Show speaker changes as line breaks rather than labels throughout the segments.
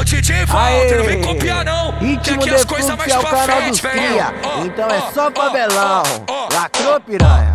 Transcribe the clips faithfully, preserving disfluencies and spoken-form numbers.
D J Walter, não vem copiar não.
Ritmo
que aqui as coisas mais
é o
pra
canal
frente,
dos
velho.
cria, então é só favelão. Lacrou, piranha.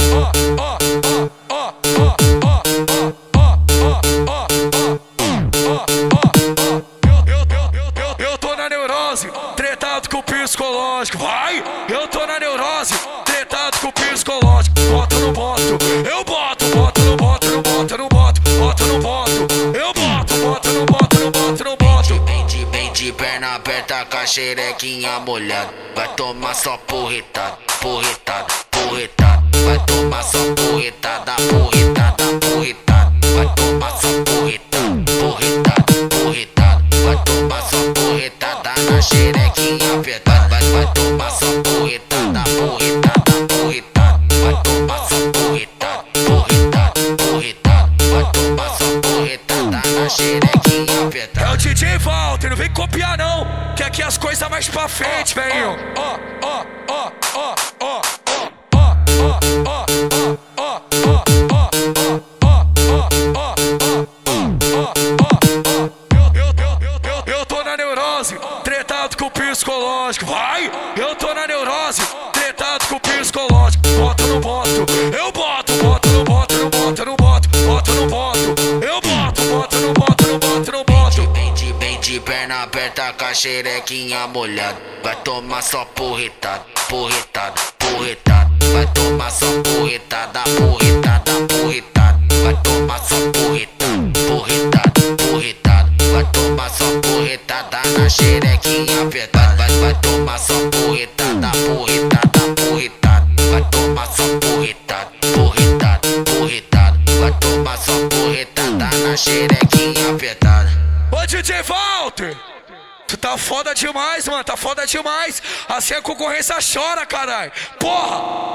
Eu tô na neurose, tretado com o psicológico. Vai! Eu tô na neurose, tretado com o psicológico. Bota no boto, eu boto, boto no boto, no boto, no boto, boto no boto. Eu boto, boto no boto, no boto, no boto.
Bem de, bem de perna aberta com a xerequinha molhada. Vai tomar só porretada, porretada, porretada. Vai tomar só porretada, porretada, porretada. Vai tomar só porretada, porretada, porretada. Vai tomar só porretada na xerequinha apertada. Vai, vai tomar só porretada, porretada, porretada. Vai tomar só porretada, porretada, porretada. Vai tomar só porretada na xerequinha apertada.
É o D J Walter, não vem copiar não, que aqui as coisas mais pra frente, velho. Ó, ó, ó, ó, ó, ó, ó, ó, ó, eu tô na neurose, tretado com o psicológico. Vai! Eu tô na neurose, tretado com o psicológico. Boto no boto, eu boto, boto no boto, no boto, no boto, boto no boto. Eu boto, boto no boto, no boto, no boto.
Bem de, bem de perna aberta com a xerequinha molhada. Vai tomar só porretada, porretada, porretada. Vai tomar só porretada, porretada, porretada. Vai tomar só porretada, porretada, porretada. Vai tomar só porretada na xerequinha apertada. Vai, vai tomar só porretada, porretada, porretada. Vai tomar só porretada, porretada, porretada. Vai tomar só porretada na xerequinha apertada.
Ô D J Walter, tu tá foda demais, mano, tá foda demais. Assim a concorrência chora, caralho. Porra!